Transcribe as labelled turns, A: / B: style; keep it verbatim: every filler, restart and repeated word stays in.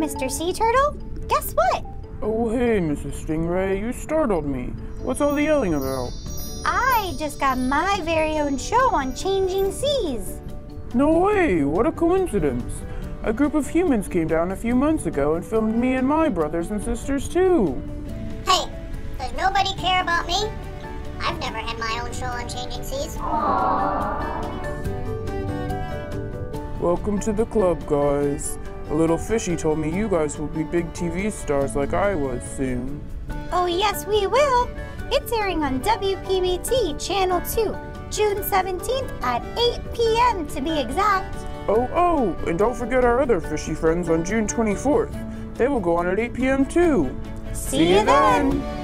A: Mister Sea Turtle. Guess what?
B: Oh, hey, Missus Stingray, you startled me. What's all the yelling about?
A: I just got my very own show on changing seas.
B: No way, what a coincidence. A group of humans came down a few months ago and filmed me and my brothers and sisters too.
C: Hey, does nobody care about me? I've never had my own show on changing seas.
B: Welcome to the club, guys. A little fishy told me you guys will be big T V stars like I was soon.
A: Oh yes, we will. It's airing on W P B T Channel two, June seventeenth at eight p m to be exact.
B: Oh, oh, and don't forget our other fishy friends on June twenty-fourth. They will go on at eight p m too.
A: See, See you then. then.